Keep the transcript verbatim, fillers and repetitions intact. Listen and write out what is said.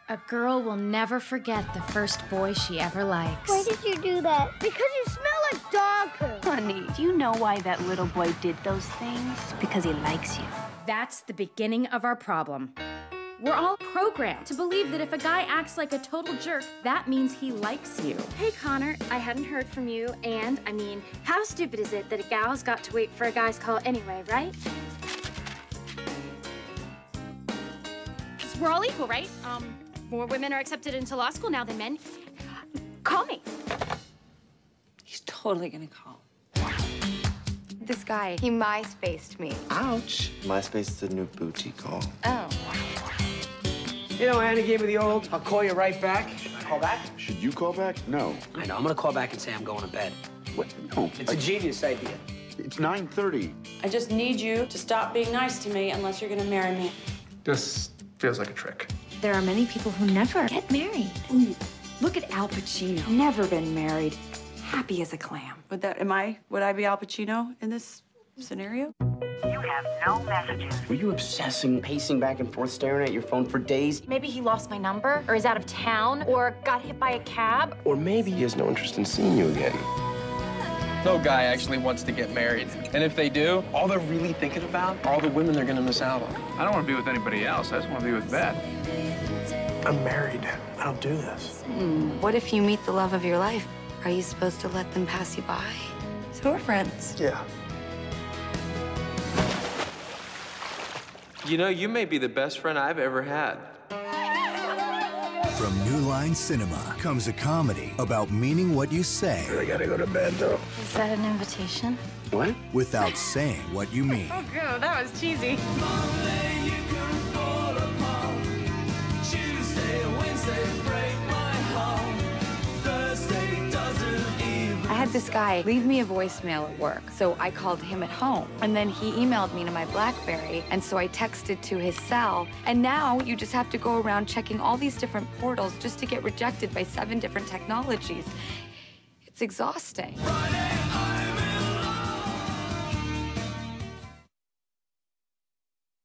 A girl will never forget the first boy she ever likes. Why did you do that? Because you smell like dog poo. Honey, do you know why that little boy did those things? Because he likes you. That's the beginning of our problem. We're all programmed to believe that if a guy acts like a total jerk, that means he likes you. Hey, Connor, I hadn't heard from you, and, I mean, how stupid is it that a gal's got to wait for a guy's call anyway, right? We're all equal, right? Um, more women are accepted into law school now than men. Call me. He's totally gonna call. This guy, he MySpaced me. Ouch. MySpace is the new booty call. Oh. You know, Anna gave me the old, I'll call you right back. Call back? Should you call back? No. I know, I'm gonna call back and say I'm going to bed. What? No. It's I, a genius idea. It's nine thirty. I just need you to stop being nice to me unless you're gonna marry me. This feels like a trick. There are many people who never get married. Ooh, look at Al Pacino. Never been married. Happy as a clam. Would that, am I, would I be Al Pacino in this scenario? You have no messages. Were you obsessing, pacing back and forth, staring at your phone for days? Maybe he lost my number, or is out of town, or got hit by a cab. Or maybe he has no interest in seeing you again. No guy actually wants to get married. And if they do, all they're really thinking about are all the women they're gonna miss out on. I don't want to be with anybody else. I just want to be with Beth. I'm married. I don't do this. Hmm, what if you meet the love of your life? Are you supposed to let them pass you by? So we're friends. Yeah. You know, you may be the best friend I've ever had. From New Line Cinema comes a comedy about meaning what you say. I gotta go to bed, though. Is that an invitation? What? Without saying what you mean. Oh, good. That was cheesy. I had this guy leave me a voicemail at work, so I called him at home. And then he emailed me to my BlackBerry, and so I texted to his cell. And now you just have to go around checking all these different portals just to get rejected by seven different technologies. It's exhausting.